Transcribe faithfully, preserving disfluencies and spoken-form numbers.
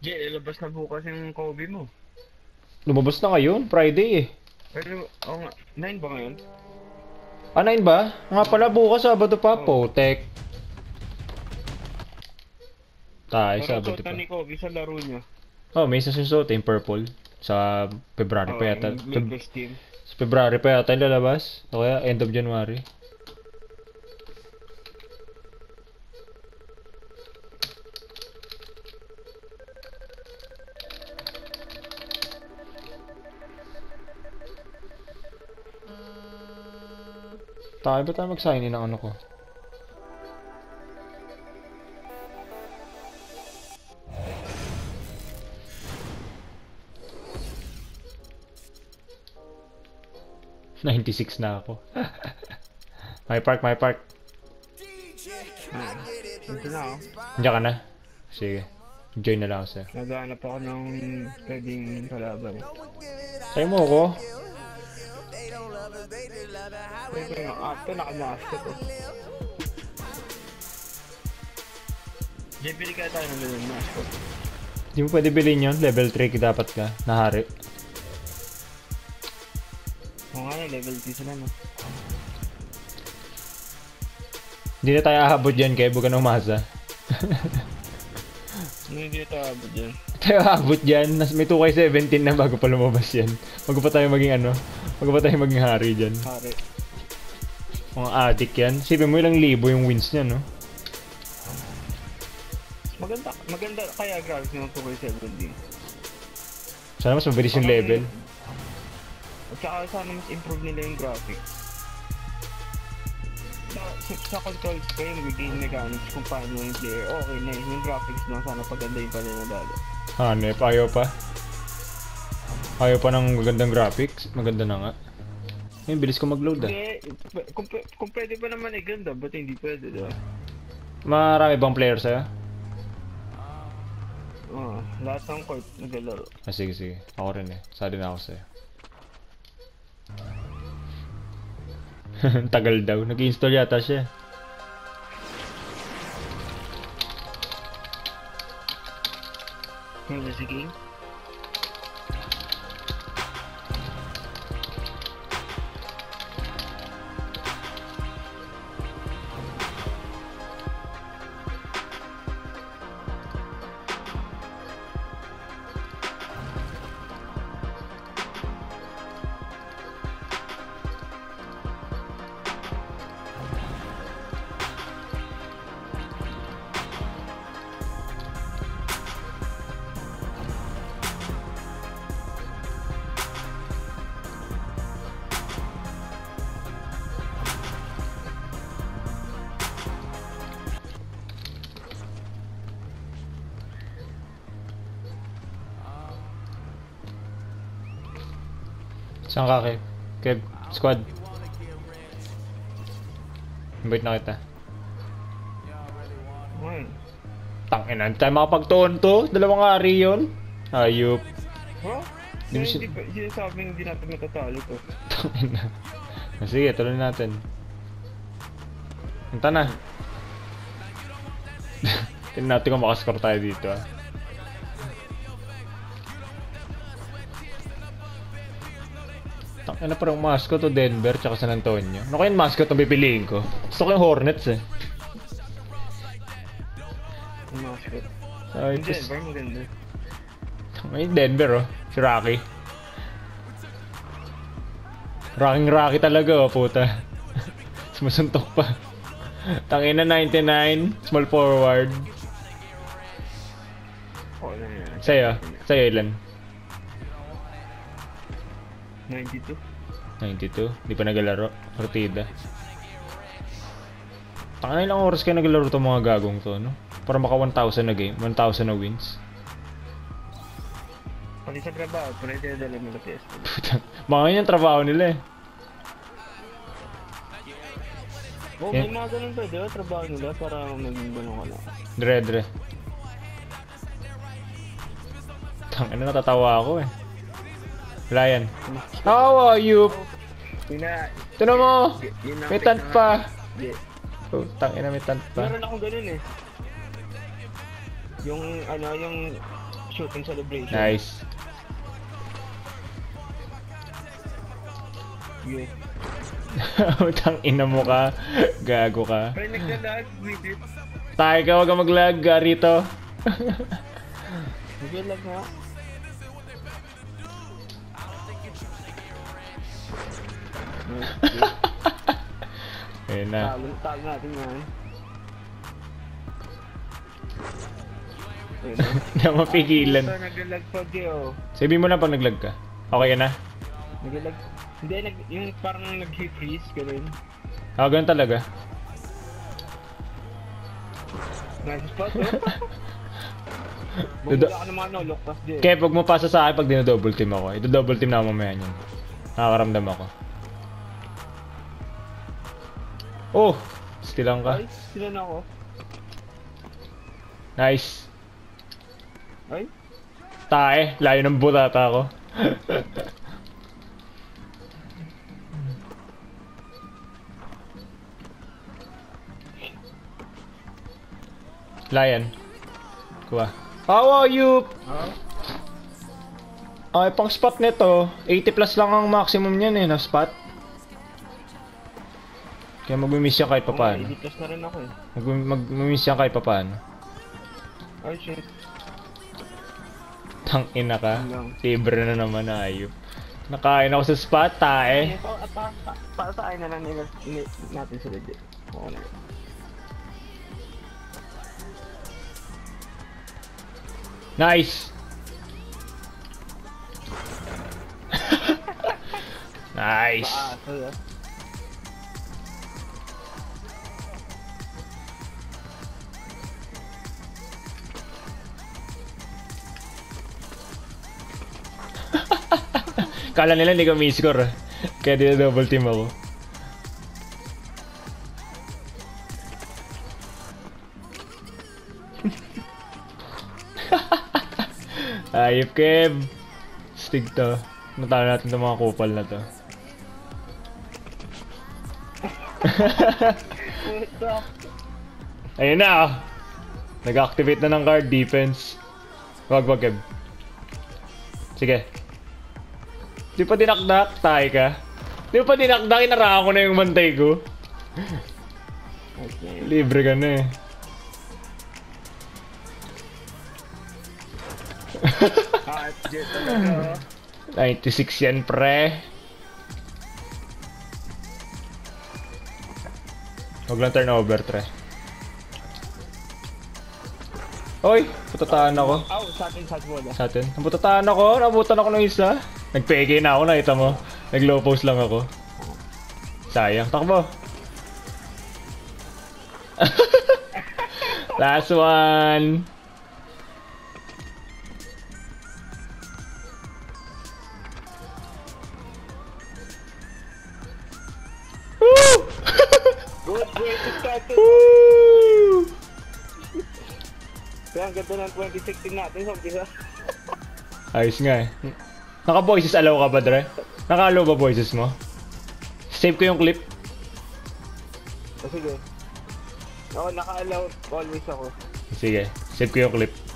Jay, ilabas na bukas yung Kobe mo. Lumabas na ngayon, Friday eh. Pero, oo nga, nine ba ngayon? Ah, nine ba? Nga pala bukas, Sabado pa, Oo. Potek. Tayo, Pero Sabado suot na pa. ni Kobe sa laro niya. Oh, may isa sinusuot yung purple. Sa February Oo, pa yata. yung Feb Lakers team. sa February pa yata yung lalabas. O kaya end of January. Tayo ba tayo mag-sign in ng ano ko? ninety-six na ako. My park, my park. Ito na ako. Diyan ka na? Sige. Join na lang ako sa'yo. Naghahanap ako ng pwedeng kalaban. Tayo mo ako. Pwede nga, ah, ito nakamaster ko. Jay, pili kaya tayo ng ganun mascot. Di mo pwede bilhin yun. Level three dapat ka. Nahari. Oo nga, level two sila no. Hindi na tayo ahabot dyan kaya huwag ka na umasa. Ano hindi ito abot dyan? Tayo ahabot dyan. Nas may two K seventeen na bago pa lumabas yan. Bago pa tayo maging ano. Bago pa tayo maging hari dyan. Hari. Mga addict yan. Sipin mo ilang libo yung wins niya no. Maganda, maganda kaya graphics ng two K seventeen. Sana mas mabilis yung level. At saka sana mas improve nila yung graphics. Sa, sa, sa controls ko yung game mechanics kung paano yung player, okay na yun. Yung graphics na sana pagandahin pa nila lalo. Hanep, ayaw pa. Ayaw pa ng magandang graphics. Maganda na nga. Ayun, bilis ko mag-load ah. Hindi, p- kung, p- kung pwede pa naman eh ganda, ba't hindi pwede diba? Marami bang player sa'yo? Oo, lahat ng court naglalaro. Ah, sige, sige. Ako rin eh. Sali na ako sa'yo. Tagal daw. Nag-install yata siya. Ano ba si King? Saan ka, Kev? Kev, squad. Invite na kita. Ngayon. Tangina, hindi tayo makapag-tonto. Dalawang ari yun. Ayup. Huh? Di mo Hindi, si- hindi, pa- sinasabing hindi natin matatalo to. Tangina. Ah, sige, tuloy natin. Punta na. Tingnan natin kung makascore tayo dito ah. Tangina, parang mascot to Denver tsaka San Antonio. Ano kaya yung mascot na pipiliin ko? Gusto ko yung Hornets eh. Ang mascot. Ay, Hindi, just... very maganda. Ay, Denver oh. Si Rocky. Rocking Rocky talaga oh, puta. Sumusuntok pa. Tangina ninety-nine, small forward. Oo na yan. Sa'yo, sa'yo ilan? ninety-two. ninety-two, di pa nagalaro. Partida. Tangina ilang oras kayo naglaro itong mga gagong to, no? Para maka one thousand na game, one thousand na wins. Pati sa trabaho, pwede na dala nila P S P. Mga yun yung trabaho nila eh. Oo, may mga ganun pwede ba? Trabaho nila para maging ganun ka lang. Dre, dre. Tangina, natatawa ako eh. Wala yan. How are you? Ina, Tinan mo! yun ang May tant pa! Yeah. Oh, tangina, may tant pa. Meron akong ganun eh. Yung ano, yung shooting celebration. Nice. Yeah. Utang ina mo ka. Gago ka. Pre, naglalag with it. Tayo ka, wag ka mag-lag, Garito. Naglalag nga. Ayun na. Talo, talo natin yan. Ayun na. Hindi ako mapigilan. Ito, naglalag pa, Gio. Sabihin mo na pag nag-lag ka. Okay ka na? Naglalag. Hindi, nag, yung parang nag-freeze, ganun. Ah, ganun talaga. Nice spot, oh. Dodo- Bumula ka ng mga nolok, tas di. Kaya pag mo pasa sa akin pag dino-double team ako. Ito double team na ako mamaya niyan. Nakakaramdam ako. Oh! Stilang ka. Ay, sila na ako. Nice. Ay, Tae, layo ng butata ako. Lion. Kuha. How are you? ah, Ay, pang spot nito. eighty plus lang ang maximum niyan eh, na spot. Kaya mag-miss siya kahit papaano. editas na rin ako eh. Mag- Mag-miss siya kahit papaano. Ay, shit. Tang ina ka. Hanggang. Libre na naman na ayop. Nakain ako sa spot, tae. Eh, pa, pa, pa, para sa akin na lang nila, ni- natin sila di. Oo na. Nice! Nice! Ah, so, ah. Kala nila hindi ko may score. Kaya di na double team ako. Ayop, Kev. Stig to. Natalo natin itong mga kupal na to. What's up? Ayun na ah. Nag-activate na ng card defense. Wag wag, Kev. Sige. Di pa dinakdak, tayo ka. Di pa dinakdak, inaraka ko na yung mantay ko. Okay. Libre ka na eh. Ah, jet talaga. ninety-six yan, pre. Huwag lang turnover, tre. Oy, putataan ako. Aw, sa atin, sa bola. Sa atin. Naputataan ako, nabutan ako ng isa. Nag-peke na ako, nakita mo. Nag-low post lang ako. Sayang, takbo. Last one. Woo! Good, great to start it. Woo! Kaya ang ganda ng twenty sixteen natin sa umpisa. Ayos nga eh. Naka-voices allow ka ba, Dre? Naka-allow ba voices mo? Save ko yung clip. O sige. Oo, naka-allow always ako. Sige, save ko yung clip.